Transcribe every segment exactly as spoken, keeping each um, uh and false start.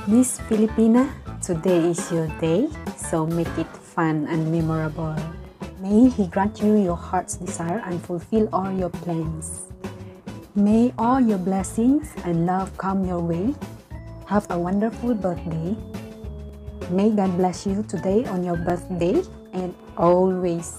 Miss Filipina, today is your day, so make it fun and memorable. May He grant you your heart's desire and fulfill all your plans. May all your blessings and love come your way. Have a wonderful birthday. May God bless you today on your birthday and always.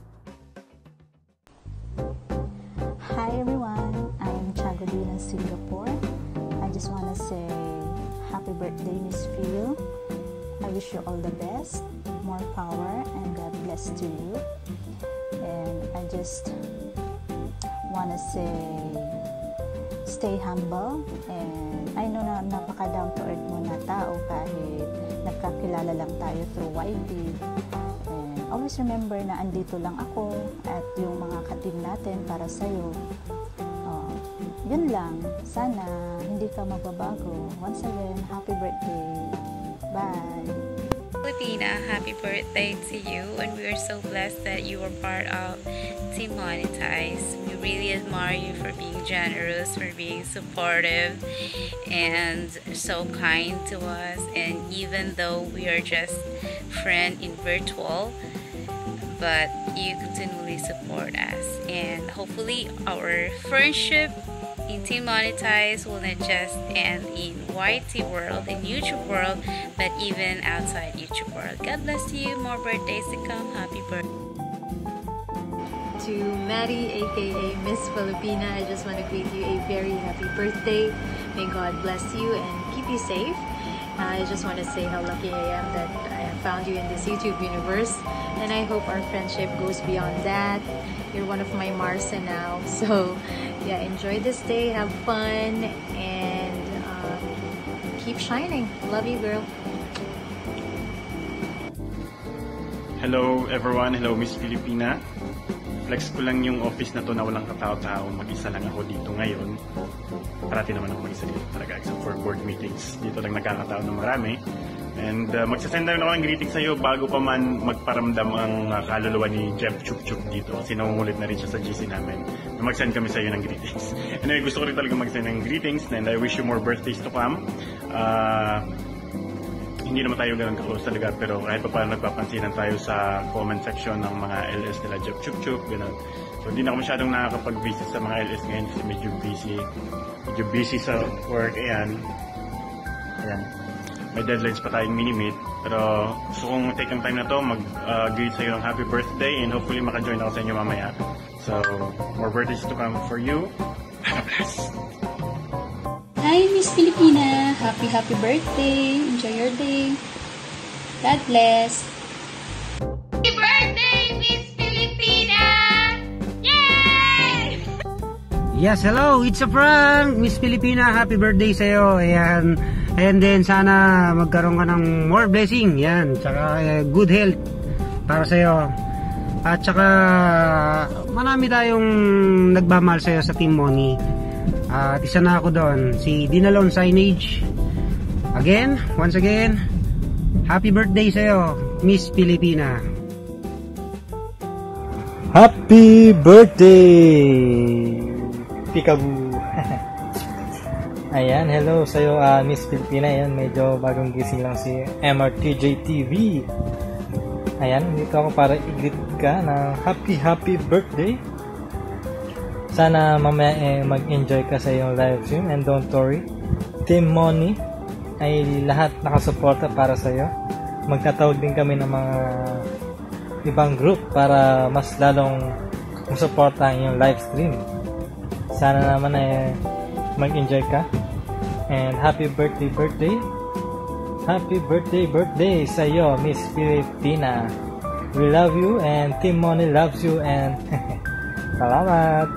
Hi everyone, I'm Chagodina, Singapore. I just want to say happy birthday, Miss Phil. I wish you all the best, more power, and God bless to you. And I just want to say stay humble, and I know na napaka down to earth mo na tao kahit nagkakilala lang tayo through Y B. And always remember na andito lang ako at yung mga ka-team natin para sa'yo. Uh, yun lang. Sana hindi ka magbabago. Once again, happy birthday. Bye! Filipina, happy birthday to you, and we are so blessed that you are part of Team Monetize. We really admire you for being generous, for being supportive, and so kind to us. And even though we are just friends in virtual, but you continually support us, and hopefully our friendship in Team Monetize will not just end in Y T world, in YouTube world, but even outside YouTube world. God bless you. More birthdays to come. Happy birthday. To Maddie, aka Miss Filipina, I just want to greet you a very happy birthday. May God bless you and keep you safe. I just want to say how lucky I am that I have found you in this YouTube universe, and I hope our friendship goes beyond that. You're one of my Marsa now, so yeah, enjoy this day, have fun, and um, keep shining. Love you, girl. Hello everyone, hello Miss Filipina. Flex ko lang yung office na to na walang katao-tao. Mag-isa lang ako dito ngayon. Parati naman ako mag-isa dito talaga except for board meetings. Dito lang nagkakatao ng marami. And uh, magsasend na ako ng greetings sa'yo bago pa man magparamdam ang uh, kaluluwa ni Jeff Chup Chup dito. Kasi nangungulit na rin siya sa G C namin. Mag-send kami sa'yo ng greetings. Anyway, gusto ko rin talaga mag-send ng greetings and I wish you more birthdays to come. Uh, hindi naman tayo ganun ka-close talaga, pero kahit pa paano nagpapansinan tayo sa comment section ng mga L S nila Jeff Chup Chup, gano'n. So hindi na ako masyadong nakakapag-visit sa mga L S ngayon kasi medyo busy. Medyo busy sa work, ayan. Ayan. May deadlines pa tayong mini-meet. Pero gusto kong take ang time na to, mag-greet uh, sa'yo ng happy birthday and hopefully maka-join ako sa inyo mamaya. So, more birthdays to come for you. Have a bless! Hi, Miss Filipina! Happy, happy birthday! Enjoy your day! God bless! Happy birthday, Miss Filipina! Yay! Yes, hello! It's a prank! Miss Filipina, happy birthday sa'yo! Ayan. And then, sana magkaroon ka ng more blessing. Yan. Tsaka, uh, good health para sa'yo. At tsaka, marami tayong nagmamahal sa'yo sa Team Money. At uh, isa na ako doon, si Dinalon Signage. Again, once again, happy birthday sa'yo, Miss Filipina. Happy birthday, Peekaboo. Ayan, hello sa'yo, uh, Miss Filipina. Ayan, medyo bagong gising lang si M R T J T V. Ayan, dito ako para i-greet ka ng happy happy birthday. Sana mamaya eh, mag-enjoy ka sa iyong live stream, and don't worry, Team Money ay lahat nakasuporta para sa iyo. Magtatawag din kami ng mga ibang group para mas lalong masuporta ang iyong live stream. Sana naman eh, mag-enjoy ka, and happy birthday birthday happy birthday birthday sa iyo, Miss Filipina. We love you and Team Money loves you, and salamat.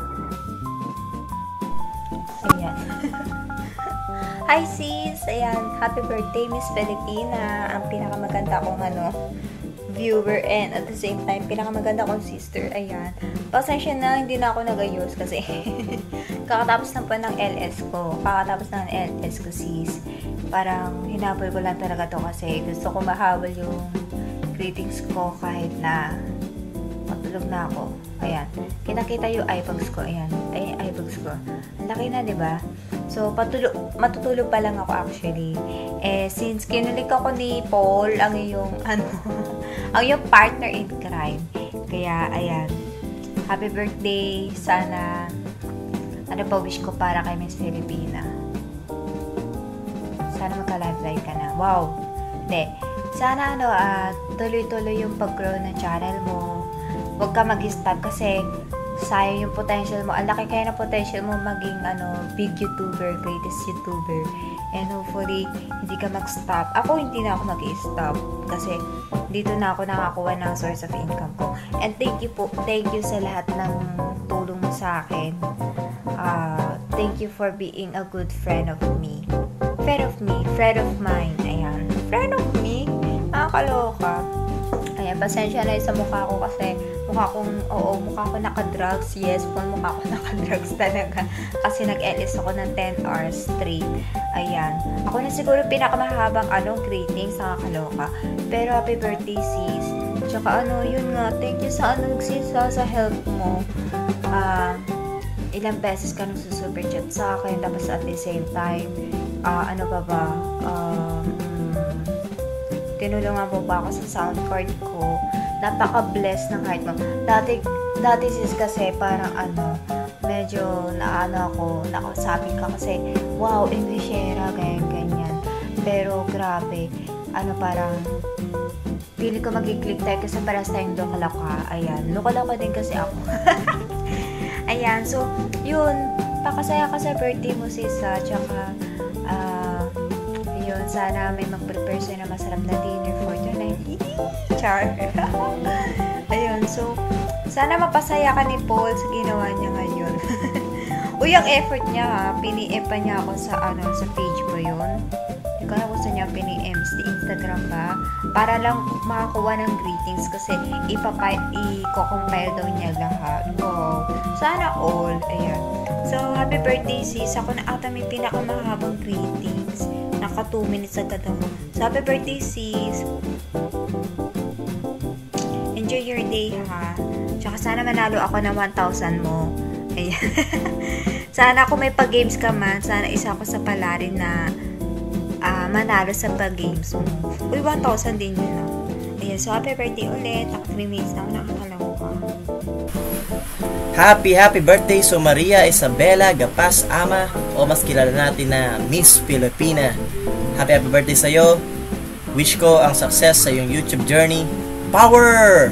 Ayan. Hi sis! Ayan, happy birthday Miss Filipina. Ang pinakamaganda kong ano, viewer and at the same time, pinakamaganda kong sister. Ayan. Pasensya na, hindi na ako nagayos kasi kakatapos na pa ng L S ko. Kakatapos na ng L S ko sis. Parang hinabol ko lang talaga to kasi gusto ko mahabol yung greetings ko kahit na matulog na ako. Ayan. Kinakita yung eyebags ko. Ayan. Ay, eyebags ko. Ang laki na, diba? So, patulog, matutulog pa lang ako actually. Eh, since kinulik ako ni Paul, ang iyong, ano, ang iyong partner in crime. Kaya, ayan. Happy birthday. Sana, ano pa wish ko para kay Miss Filipina? Sana magka-live-live ka na. Wow! Hindi. Sana, ano, uh, tuloy-tuloy yung pag-grow ng channel mo. Huwag ka mag-stop kasi sayang yung potential mo. Ang laki kaya na potential mo maging ano, big YouTuber, greatest YouTuber. And hopefully, hindi ka mag-stop. Ako, hindi na ako mag-stop. Kasi, dito na ako nakakuha ng source of income ko. And thank you po. Thank you sa lahat ng tulong mo sa akin. Uh, thank you for being a good friend of me. Friend of me. Friend of mine. Ayan. Friend of me? Nakakaloka. Ayan, pasensya na sa mukha ko kasi mukha kong, oo, mukha ko naka-drugs. Yes po, mukha ko naka-drugs talaga. Kasi nag-L S ako ng ten hours straight. Ayan. Ako na siguro pinakamahabang ano, greetings, nakakaloka. Pero happy birthday, sis. Tsaka ano, yun nga, thank you sa ano, sis, sa, sa help mo. Ah, uh, ilang beses ka nung super chat sa akin. Tapos at the same time, uh, ano ba ba, um, tinulungan mo ba ako sa sound card ko. Napaka-blessed ng heart mo. Dati, dati sis kasi parang ano, medyo naano ako, nakasabi ka kasi, wow, Englishera, ganyan, ganyan. Pero grabe, ano parang, pili ko mag-click tayo kasi parang tayong lokalaka. Ayan, lokalaka din kasi ako. Ayan, so, yun, pakasaya ka sa birthday mo sis, ha? Tsaka, ah, uh, yun, sana may mag-prepare sa'yo na masarap na dinner for tonight. Char. Ayun, so, sana mapasaya ka ni Paul sa ginawa niya ngayon. Uy, ang effort niya ha, pini-em pa niya ako sa, ano, sa page ko yun. Hindi ko na kung saan niya pini-em, sa Instagram ba? Para lang makakuha ng greetings kasi i-compile daw niya lahat. Wow. Sana all. Ayan. So, happy birthday sis. Ako na ata may pinakamahabang greetings. Naka two minutes agad ako. So, happy birthday sis. Enjoy your day ha. Tsaka sana manalo ako ng one thousand mo. Ayan. Sana kung may pag-games ka man, sana isa ako sa palarin na uh, manalo sa pag-games mo. Uy, one thousand din yun ha. Ayan. So, happy birthday ulit. Naka three minutes na ako nakakalaw ka. Happy, happy birthday so Maria Isabela Gapas Ama o mas kilala natin na Miss Filipina. Happy, happy birthday sa'yo. Wish ko ang success sa iyong YouTube journey. Power!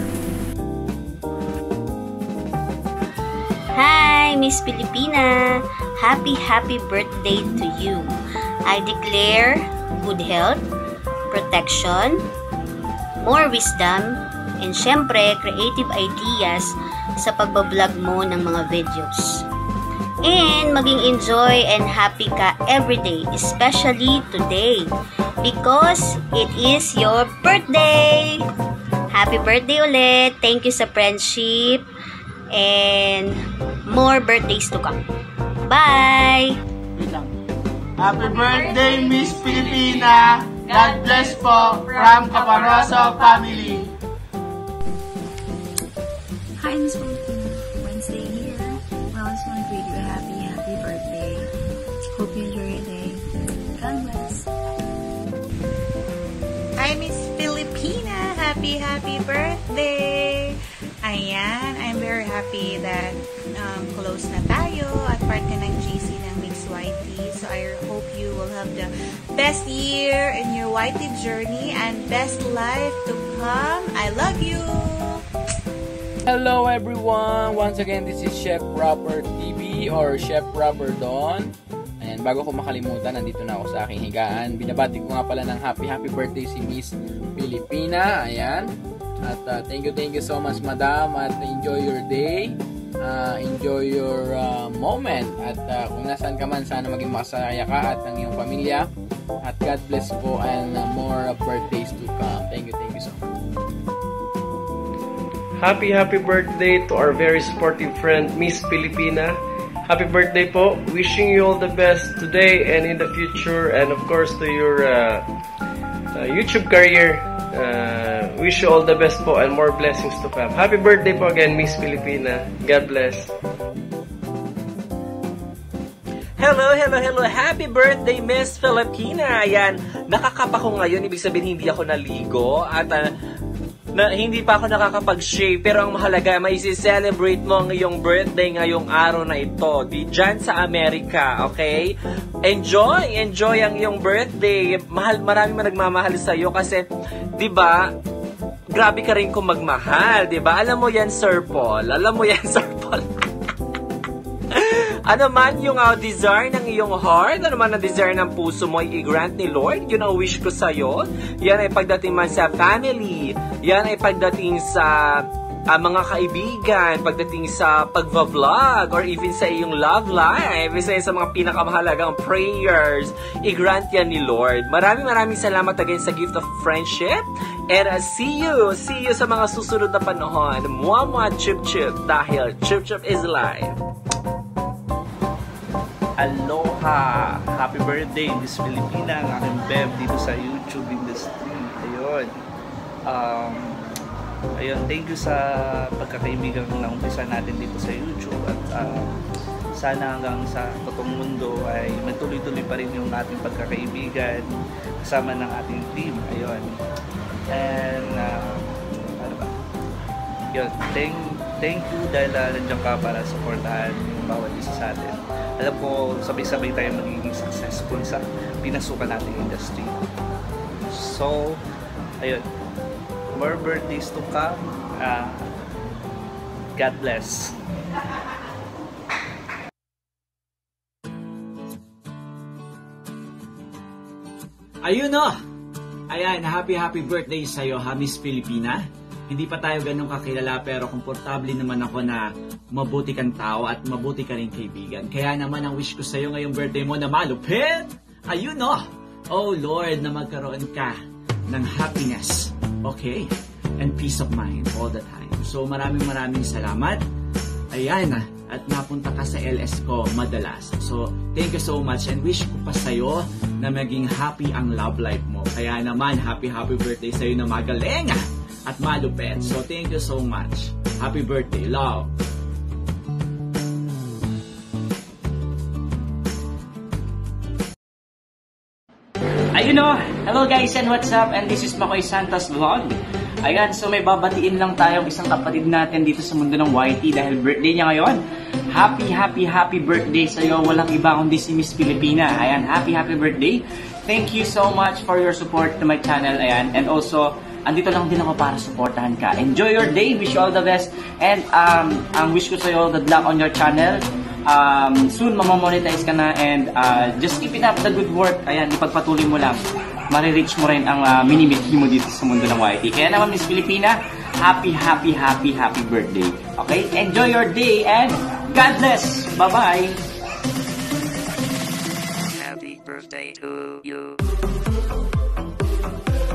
Hi, Miss Filipina! Happy, happy birthday to you. I declare good health, protection, more wisdom, and syempre, creative ideas sa pagbablog mo ng mga videos. And maging enjoy and happy ka everyday, especially today, because it is your birthday! Happy birthday ulit! Thank you sa friendship and more birthdays to come. Bye! Happy birthday, Miss Filipina! God bless po from Caparoso family! Hi, Miss Filipina. Wednesday here. Well, I just want to greet you a happy, happy birthday. Hope you enjoy your day. God bless. Hi, Miss Filipina. Happy, happy birthday. Ayan, I'm very happy that um, close na tayo at part ka ng G C ng Mix Y T. So, I hope you will have the best year in your Y T journey and best life to come. I love you. Hello everyone! Once again, this is Chef Rapper T V or Chef Rapper Don. Ayan, bago ko makalimutan, nandito na ako sa aking higaan. Binabati ko nga pala ng happy happy birthday si Miss Filipina. Ayan. At uh, thank you, thank you so much, madam. At enjoy your day. Uh, enjoy your uh, moment. At uh, kung nasaan ka man, sana maging masaya ka at ang iyong pamilya. At God bless po and uh, more birthdays to come. Thank you, thank you so much. Happy, happy birthday to our very supportive friend, Miss Filipina. Happy birthday po. Wishing you all the best today and in the future. And of course, to your uh, uh, YouTube career. Uh, wish you all the best po and more blessings to come. Happy birthday po again, Miss Filipina. God bless. hello, hello, hello. Happy birthday, Miss Filipina. Ayan, nakakapa ko ngayon. Ibig sabihin, hindi ako naligo. At uh, na, hindi pa ako nakakapag-shave. Pero ang mahalaga, may isi-celebrate mo ang iyong birthday ngayong araw na ito. Di dyan sa Amerika, okay? Enjoy! Enjoy ang iyong birthday. Mahal, maraming man nagmamahal sa'yo kasi, di ba, grabe ka rin kung magmahal, di ba? Alam mo yan, Sir Paul. Alam mo yan, Sir Paul. Ano man yung uh, desire ng iyong heart, ano man ang desire ng puso mo, i-grant ni Lord. Yun ang wish ko sa'yo. Yan ay pagdating man sa family. Yan ay pagdating sa uh, mga kaibigan, pagdating sa pagva-vlog, or even sa iyong love life, isa sa mga pinakamahalagang prayers. I-grant yan ni Lord. Maraming maraming salamat again sa gift of friendship. And uh, see you, see you sa mga susunod na panahon. Mwah mwah, chup chup, dahil chup chup is life. Aloha! Happy birthday, Miss Filipina, ang aking Bev dito sa YouTube industry. Ayun. Um, ayun, thank you sa pagkakaibigan na umpisa natin dito sa YouTube. At uh, sana hanggang sa totoong mundo ay magtuloy-tuloy pa rin yung ating pagkakaibigan kasama ng ating team. Ayun. And, uh, ano ba? Yun, thank, thank you dahil uh, nandiyan ka para supportahan yung bawat isa sa atin. Alam ko, sabay-sabay tayo magiging successful sa pinasukan nating industry. So, ayun. More birthdays to come. Uh, God bless. Ayun o! Ayan, happy happy birthday sa'yo ha, Miss Filipina. Hindi pa tayo ganun kakilala pero komportable naman ako na mabuti kang tao at mabuti ka rin kaibigan. Kaya naman ang wish ko sa'yo ngayong birthday mo na malupit. Ayun o! Oh Lord, na magkaroon ka ng happiness, okay? And peace of mind all the time. So maraming maraming salamat. Ayan, at napunta ka sa L S ko madalas. So thank you so much and wish ko pa sa'yo na maging happy ang love life mo. Kaya naman, happy happy birthday sa'yo na magaling at malupet. So, thank you so much. Happy birthday. Love. Ayun o. Hello guys and what's up? And this is Makoy Santos Vlog. Ayan, so may babatiin lang tayo isang kapatid natin dito sa mundo ng Y T dahil birthday niya ngayon. Happy, happy, happy birthday sa'yo. Walang iba kundi si Miss Filipina. Ayan, happy, happy birthday. Thank you so much for your support to my channel. Ayan, and also, andito lang din ako para supportahan ka. Enjoy your day. Wish you all the best. And um, ang wish ko sa'yo, good luck on your channel. Um, soon, mamamonetize ka na. And uh, just keep it up the good work. Ayan, ipagpatuloy mo lang. Marireach mo rin ang uh, minimiti mo dito sa mundo ng Y T. Kaya naman, Miss Filipina, happy, happy, happy, happy birthday. Okay? Enjoy your day and God bless. Bye-bye. Happy birthday to you.